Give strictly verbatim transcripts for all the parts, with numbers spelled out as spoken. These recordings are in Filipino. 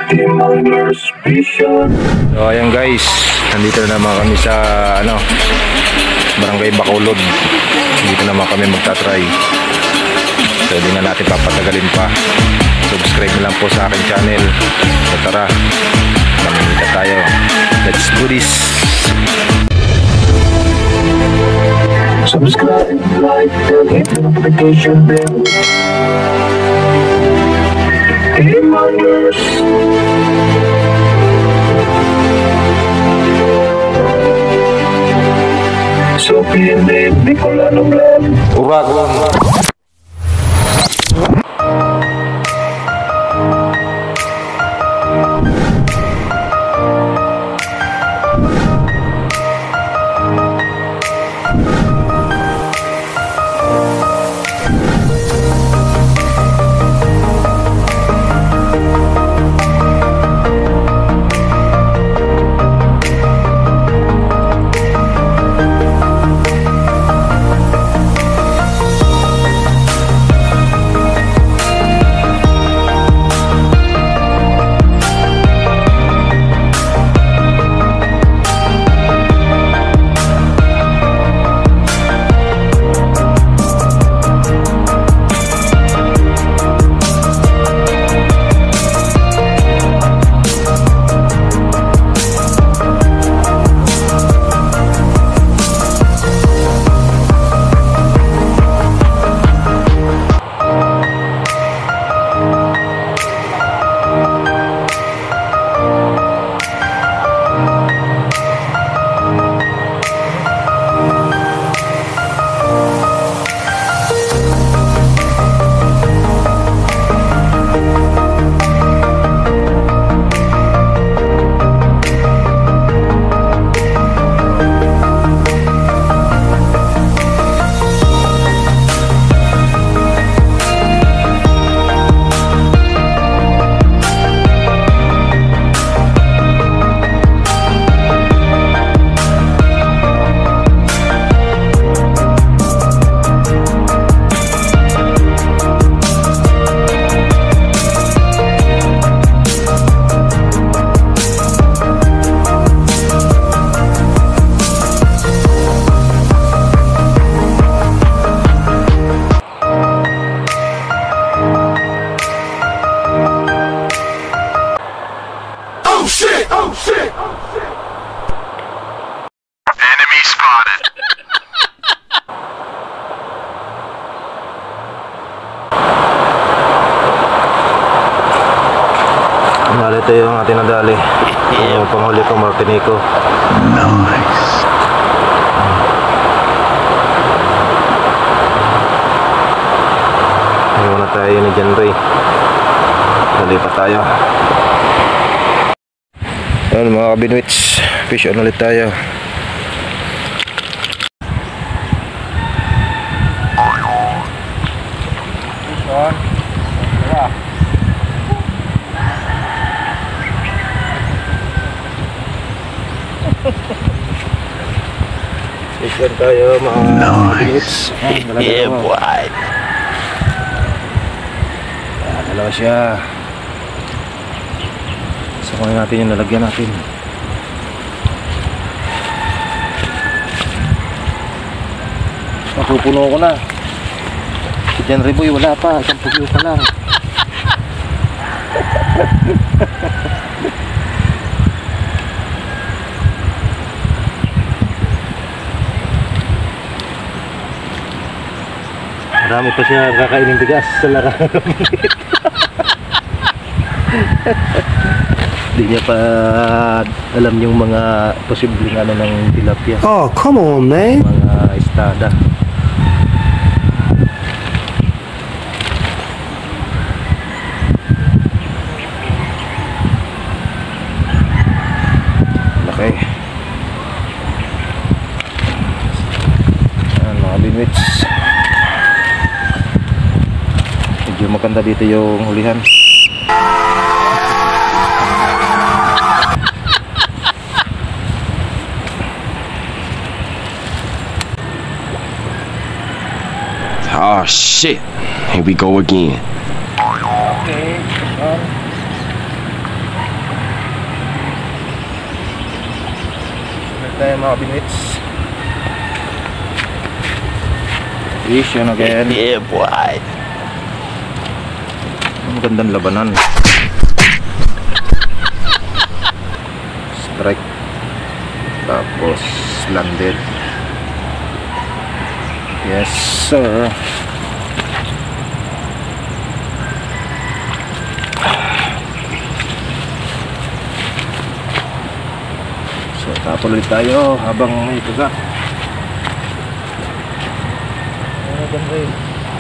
So ayan guys, nandito na naman kami sa ano, Barangay Bacolod. Dito naman kami magta-try. So hindi na natin papatagalin pa. Subscribe na lang po sa aking channel. So tara, mamimita tayo. Let's do this. Subscribe, like, and hit the notification bell. Reminders. So pinip Bicolano Vlog. Uragon. Ito yung ating nadali. Yung panghuli ko, Martinico. Nice. Ayaw na tayo ni John Ray. Nalipat tayo. Ayan mga kabinwits, fish on ulit tayo. Fish on. Wala. Fish on tayo mga kabinwits. Yeah boy. Dalawa siya. So kunin natin yung nalagyan natin. Mapupuno ko na. Si John Riboy wala pa. Isang pugyo pa lang. Marami pa siya kakainin bigas sa larangan. Hindi niya pa alam yung mga posibleng ano ng tilapia. Oh, come on, man. Mga estada. Okay. Ayan mga binwits. Medyo maganda dito yung hulihan. Oh shit, here we go again. Okay, um, tayo mga binits. Vision again. Yeah, boy. Ang gandang labanan. Strike. Tapos landed. Yes sir. So tapos ulit tayo habang may tuga. Ano ganda yun?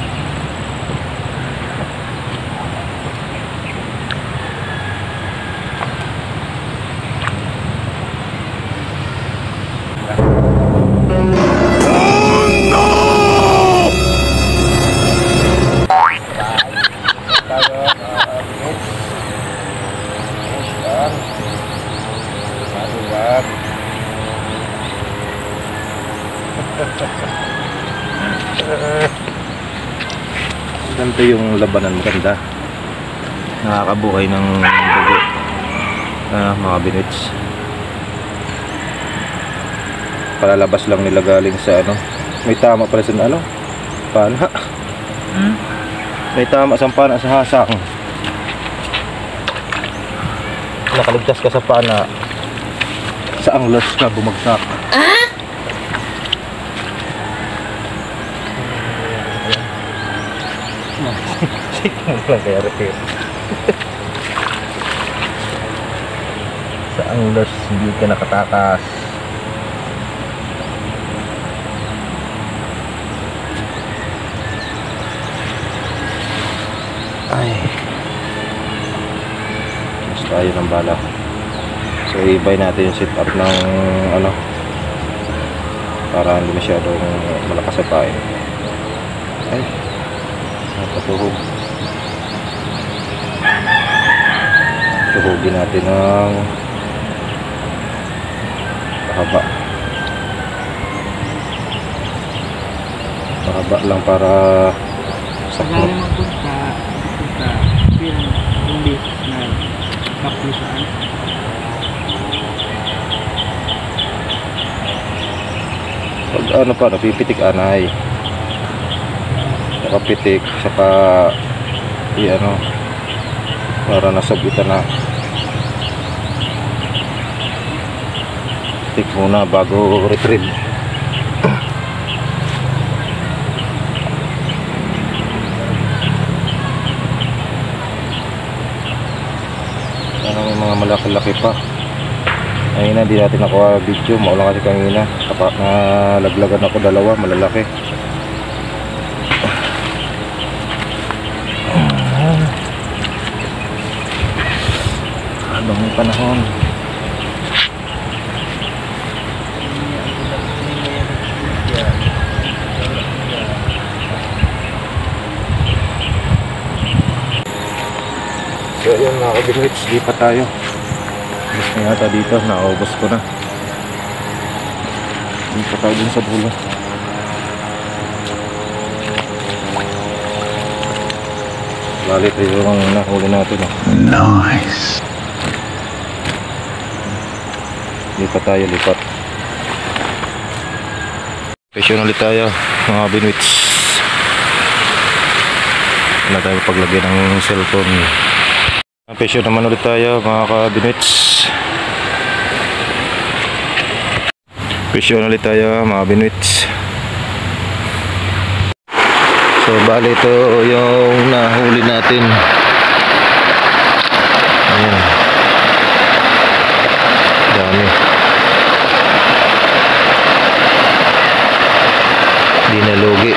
Ganito yung labanan, maganda. Nakakabuhay ng dugo. Ah, mga binits. Palalabas lang nila galing sa ano. May tama pala sa ano? Pana. Hmm? May tama sa pana sa hasang. Nakaligtas ka sa pana. Sa anglers ka bumagsak. Ah? Kaya repair. Sa anglers hindi ka nakatakas. Ay, mas tayo ng bala. So i-buy natin yung sit up ng ano para hindi masyadong malakas sa pain. Ay, napatuhog. Tuhugin natin ng pahaba. Pahaba lang para sakto. Pagkala magpunta, magpunta, yung yung beses na kaplusan. Pag ano pa, napipitik anay. Nakapitik, saka i ano, para nasabitan na. Pitik muna bago retrieve. Ano, may mga malaki-laki pa. Ngayon na, di natin nakuha video. Maulang kasi kanina. Kapag nalaglagan ako dalawa, malalaki. Habang may panahon. So yun mga kabinwits, di pa tayo. Bus na yata dito, naubos ko na. Di pa tayo dun sa dulo. Balit yung nahuli natin. Oh. Nice. Di pa tayo lipat. Pasyon ulit tayo mga binwits. Wala tayo paglagay ng cellphone. Pasyon naman ulit tayo mga kabinwits. Pasyon ulit tayo mga binwits. So bali ito yung nahuli natin. Ayan. Dami. Di nalugi.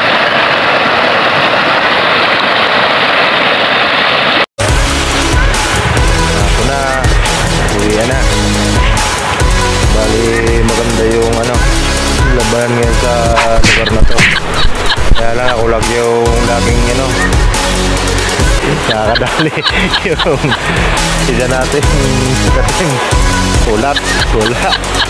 Ako na. Uwian na. Bali maganda yung ano, labanan ngayon sa lugar na to. Kaya lang ako lang yung laging ano, nakakadali yung isa natin dating kulat, kula.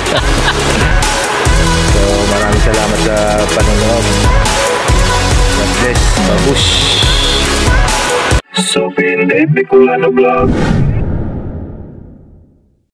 So maraming salamat sa panonood. God bless, babush. So, Pinay Bicolano Vlog.